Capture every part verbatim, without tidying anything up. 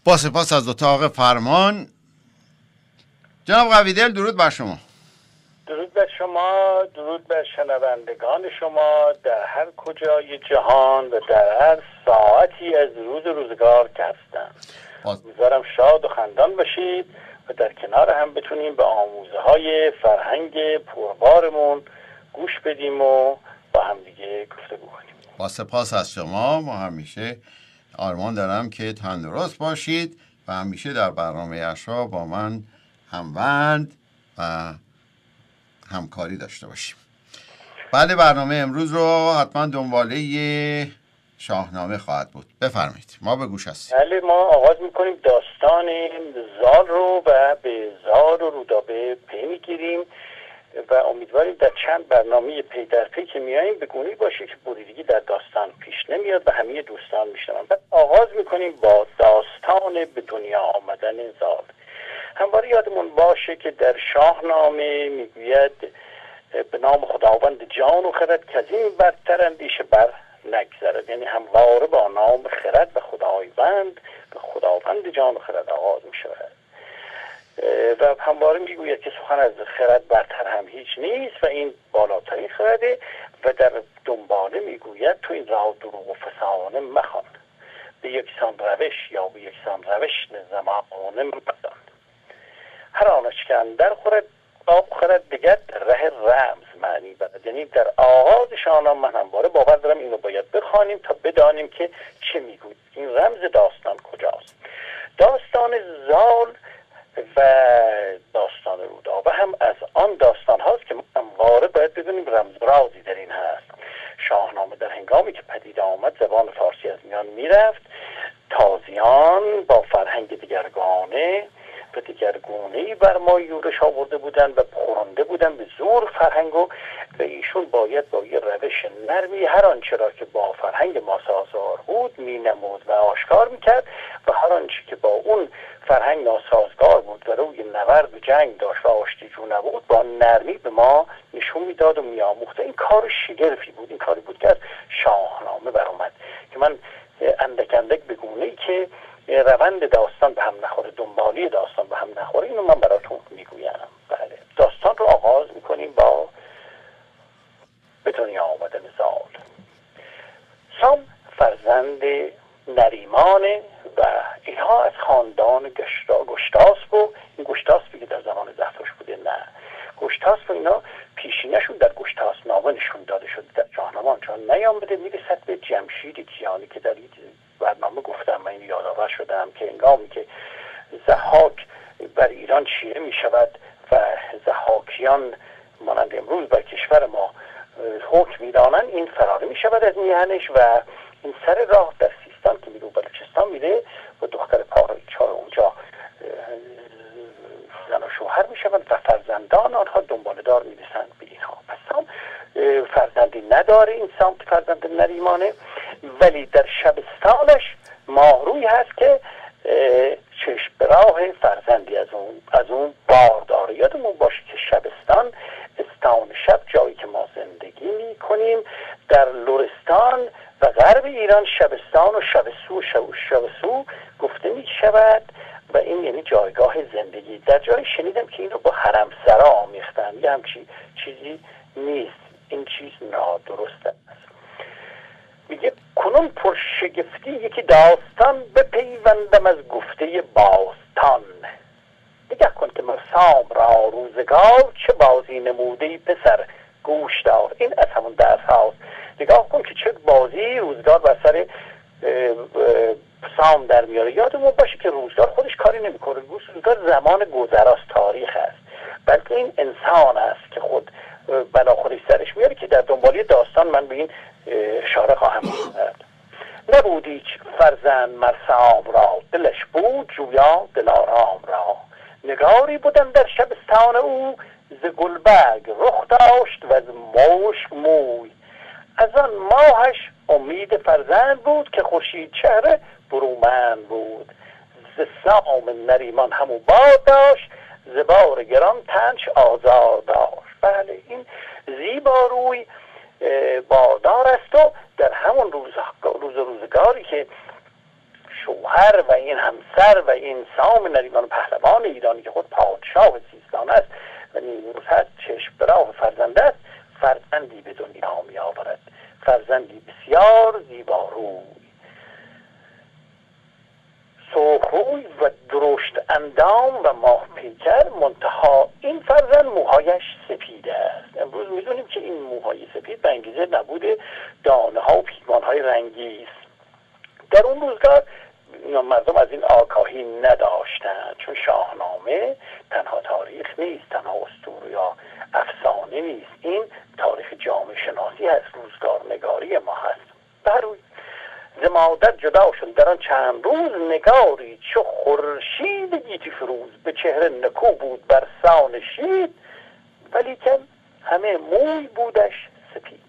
با سپاس از اتاق فرمان. جناب قویدل درود بر شما. درود بر شما، درود بر شنوندگان شما در هر کجای جهان و در هر ساعتی از روز روزگار که هستند. امیدوارم شاد و خندان باشید و در کنار هم بتونیم به آموزه های فرهنگ پربارمون گوش بدیم و با هم دیگه گفتگو کنیم. با سپاس از شما. ما همیشه آرمان دارم که تندرست باشید و همیشه در برنامه اشرا با من هموند و همکاری داشته باشیم. بله، برنامه امروز رو حتما دنباله شاهنامه خواهد بود. بفرمایید، ما به گوش هستیم. بله، ما آغاز میکنیم داستان زال رو و به زال و رودابه پی میگیریم و امیدواریم در چند برنامه پی در پی که میاییم به گونه‌ای باشه که بریدگی در داستان پیش نمیاد و همه دوستان میشنون. بعد آغاز میکنیم با داستان به دنیا آمدن زال. همواره یادمون باشه که در شاهنامه میگوید به نام خداوند جان و خرد که از این برتر اندیشه بر نگذرد. یعنی همواره با نام خرد و خداوند و خداوند جان و خرد آغاز میشود و همواره میگوید که سخن از خرد برتر هم هیچ نیست و این بالاترین خرده و در دنباله میگوید تو این راه دروغ و فسانه مخوان، به یکسان روش یا به یکسان روش زمانه مدان. هر آنچ که اندر خورد آب خورد دیگر در ره رمز معنی برد. یعنی در آغاز شاهنامه من همواره باور دارم اینو باید بخوانیم تا بدانیم که چه میگوید، این رمز داستان کجاست. داستان زال و داستان رودابه هم از آن داستان هاست که همواره باید بدونیم رمز رازی در این هست. شاهنامه در هنگامی که پدید آمد زبان فارسی از میان میرفت، تازیان با فرهنگ دیگرگانه و دیگرگونه‌ای بر ما یورش آورده بودن و خورانده بودن به زور فرهنگو و ایشون باید با یه روش نرمی هر آنچه را که با فرهنگ ما سازگار بود می نمود و آشکار میکرد و هر آنچه که با اون فرهنگ ناسازگار بود و روی نبرد و جنگ داشت و آشتیجو نبود با نرمی به ما نشون میداد و میآموخت. این کار شگرفی بود. این کاری بود که از شاهنامه برآمد که من اندک اندک به گونه‌ای که روند داستان به هم نخوره، دنبالی داستان به هم نخوره، اینو من براتون میگویم. بله، داستان رو آغاز میکنیم با به دنیا آمدن زال. سام فرزند نریمانه و اینها از خاندان گشتاسپ و این گشتاسپی که در زمان زرتشت بوده، نه گشتاسپ و اینا پیشینشون در گشتاسنامه نشون داده شده، در شاهنامه آنچنان نیامده. میرسد به جمشید کیانی که در این برنامه گفتم، من این یادآور شدم که هنگامی که ضحاک بر ایران چیره می شود و ضحاکیان مانند امروز بر کشور ما حکم می دانن، این فراری می شود از میهنش و این سر راه در سیستان که میره و بلوچستان میره و دختر پارایچار اونجا زن و شوهر می شود و فرزندان آنها دنباله دار می رسند به اینها. پس سام فرزندی نداره، این سام که فرزند نریمانه، ولی در شبستانش ماهروی هست که چشم به راه فرزندی از اون از اون بار داره. یادمون باشه که شبستان، استان شب، جایی که ما زندگی می کنیم در لرستان و غرب ایران، شبستان و شبسو و شبسو گفته می شود و این یعنی جایگاه زندگی. در جایی شنیدم که اینو با حرم سرا آمیختن، یه همچی چیزی نیست، این چیز نادرست است. میگه کنون پرشگفتی یکی داستان بپیوندم از گفته باستان. نگه کن که مرسام را روزگار چه بازی نمودهی پسر گوش دار. این از همون درس هاست. نگاه کن که چه بازی روزگار بر سر سام در میاره. یادمون باشه که روزگار خودش کاری نمیکنه، روزگار زمان گذراست، تاریخ است، بلکه این انسان است که خود بلا خودش سرش میاره که در دنبالی داستان من به این اشاره خواهم کرد. نبودی فرزند مرسام را دلش بود جویا دلارام را. نگاری بودن در شبستان او ز گلبرگ رخ داشت و از مشک موی. از آن ماهش امید فرزند بود که خورشید چهره برومند بود. ز سام نریمان همو باد داشت ز بار گران تنش آزار داشت. بله، این زیبا روی باردار است و در همون روز روز روزگاری که شوهر و این همسر و این سام نریمان پهلوان ایرانی که خود پادشاه سیستان است و نیمروز هست چشم به راه فرزند است، فرزندی به دنیا می آورد، فرزندی بسیار زیباروی، سرخروی و درشت اندام و ماه پیکر، منتها این فرزند موهایش سپید است. امروز میدونیم که این موهای سپید به انگیزه نبود دانه ها و پیمان های رنگی است. در اون روزگار مردم از این آگاهی نداشتند، چون شاهنامه تنها تاریخ نیست، تنها اسطوره یا افسانه نیست، این تاریخ جامعه شناسی هست، روزگار نگاری ما هست. بروی ز مادر جدا شد در آن چند روز، نگاری چو خورشید گیتی فروز، به چهره نکو بود بر سان شید، ولیکن همه موی بودش سپید.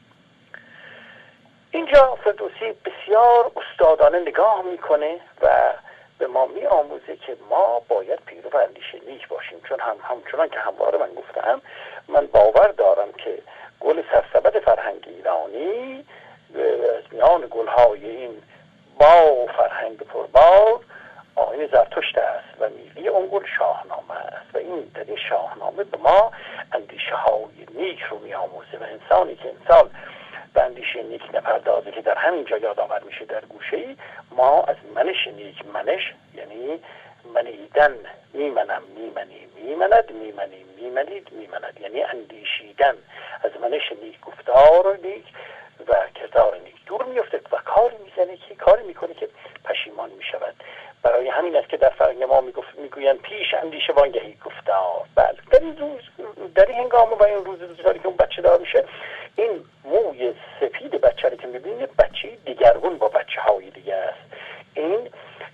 اینجا فردوسی بسیار استادانه نگاه میکنه و به ما می آموزه که ما باید پیرو اندیشه نیک باشیم، چون هم همچنان که همواره من گفتم، من باور دارم که گل سرسبد فرهنگ ایرانی از میان گلهای این با فرهنگ پربار آیین زرتشت است و میوه اون گل شاهنامه است و این در این شاهنامه به ما اندیشه های نیک رو می آموزه و انسانی که انسان به اندیشه نیک نپردازه که در همین جا یادآور میشه در گوشه‌ای، ما از منش نیک، منش یعنی منیدن، میمنم میمنی میمند میمنی میمنید میمند، یعنی اندیشیدن از منش نیک، گفتار نیک و کردار نیک دور میفته و کاری میزنه که کاری میکنه که پشیمان میشود. برای همین است که در فرهنگ ما میگفت میگویند پیش اندیشه وانگهی گفتار. بله، در این روز، در این هنگام و این روز روزگاری که اون بچه دار میشه، این موی سپید بچه رو که میبینید بچه دیگرگون با بچه های دیگه است. این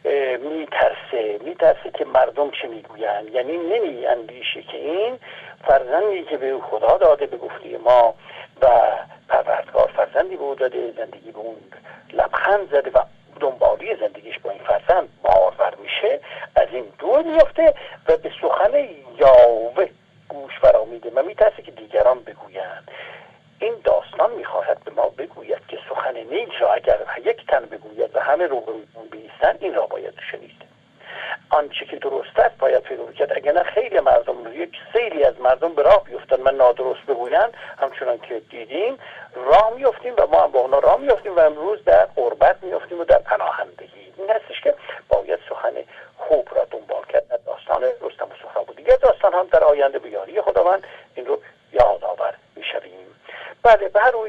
میترسه میترسه که مردم چه میگویند، یعنی نمی اندیشه که این فرزندی که به خدا داده به گفته ما و پروردگار فرزندی به او داده، زندگی به اون لبخند زده و دنبالی زندگیش با این فرزند بارور میشه، از این دور میفته و به سخن یاوه گوش فرا میده و میترسه که دیگران بگویند. این داستان میخواهد به ما بگوید که سخن نیک را اگر یک تن بگوید و همه رو بایستند، این را باید شنید. آنچه که درست است باید پیرو کرد، اگر نه خیلی مردم، یک سیلی از مردم به راه بیفتن من نادرست بگویند، همچنان که دیدیم راه میفتیم و ما هم با اونا راه میفتیم و امروز در قربت میفتیم و در پناهندگی. این هستش که باید سخن خوب را دنبال کرد. در داستان رستم و سهراب و دیگر داستان هم در آینده به یاری خداوند این رو یادآور میشویم. بله، به هر روی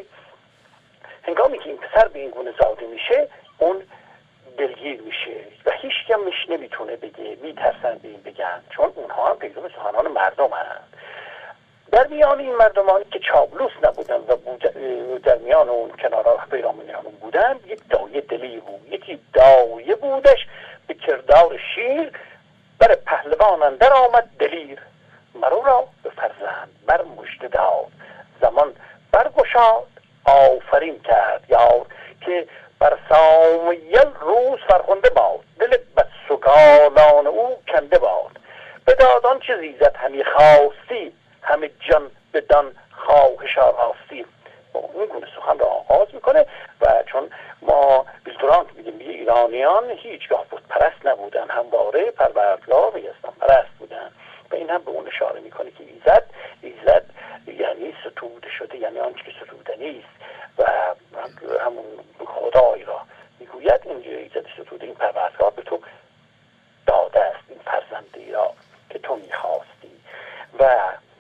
هنگامی که این پسر به این گونه زاده میشه، اون دلگیر میشه و هیچ کمش نمیتونه بگه، میترسن به این بگن، چون اونها هم پیرو سخنان مردم هستند. در میان این مردمانی که چابلوس نبودن و در میان اون کنارا پیرامونیان بودن، یک دایه دلی بود، یکی دایه بودش به کردار شیر، بر پهلوان اندر آمد دلیر، مرو را به فرزند بر مژده داد، زمان برگشاد آفرین کرد یار، که بر سامیل روز فرخنده باد، دل بدسگالان او کنده باد، بداد آن چه زیزد همی خواستی، همه جان بدان خواهش آراستی. این گونه سخن را آغاز میکنه و چون ما بیلتران که میگیم ایرانیان هیچگاه بت پرست نبودن، همواره پروردگار و یزدان پرست بودن و این هم به اون اشاره میکنه که ایزد ایزد یعنی ستوده شده، یعنی آنچه که ستوده نیست و همون خدای را میگوید اینجا ایزد ستوده، این پروردگار به تو داده است این فرزندی را که تو میخواستی. و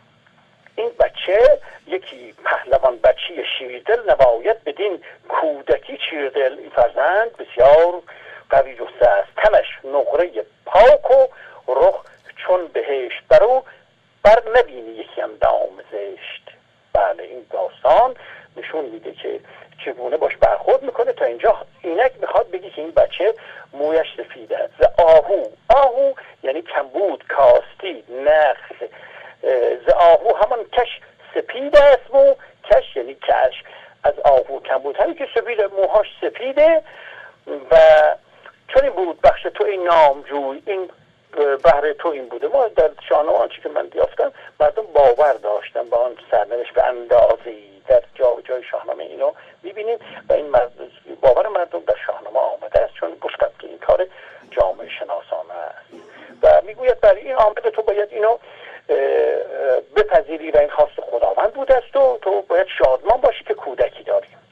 این بچه یکی پهلوان بچی شیردل نباید بدین کودکی چیردل، این فرزند بسیار قوی جسته است، تنش نقره پاک و رخ چون بهشت، برو بر نبینی یکی اندام زشت. بله، این داستان نشون میده که چگونه باش برخورد میکنه. تا اینجا اینک میخواد بگی که این بچه مویش سفید است. ز آهو، آهو یعنی کمبود، کاستی، نخل. ز آهو همان کش سپید است و کش یعنی کش، از آهو کمبود همین که سپید، موهاش سپیده. و چون این بود بخش تو این نامجوی، این بهره تو این بوده. ما در شاهنامه آنچه که من یافتم مردم باور داشتن به آن سرنوشت به اندازه‌ای در جا جای شاهنامه اینو میبینیم و این باور مردم در شاهنامه آمده است، چون گفتم که این کار جامعه شناسانه است و میگوید برای این آمده تو باید اینو بپذیری و این خواست خداوند بوده است و تو باید شادمان باشی که کودکی داری.